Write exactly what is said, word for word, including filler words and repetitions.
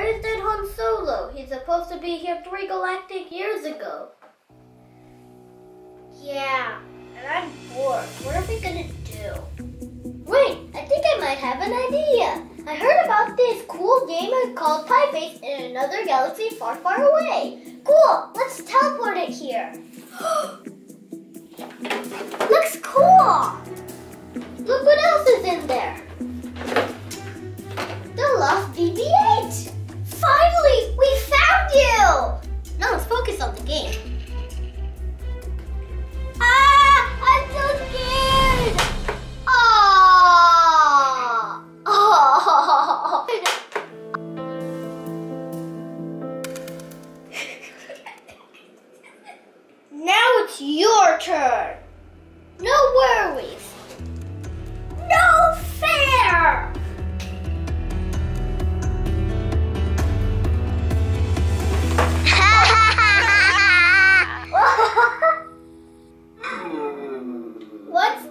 is that Han Solo? He's supposed to be here three galactic years ago. Yeah, and I'm bored. What are we gonna do? Wait, I think I might have an idea. I heard about this cool game called Pie Face in another galaxy far, far away. Cool, let's teleport it here. Looks cool. Look what else is in there. The lost B B eight. Finally, we found you. Now let's focus on the game. Ah, I'm so scared. Ah. Oh. Now it's your turn. No worries. No fair. What's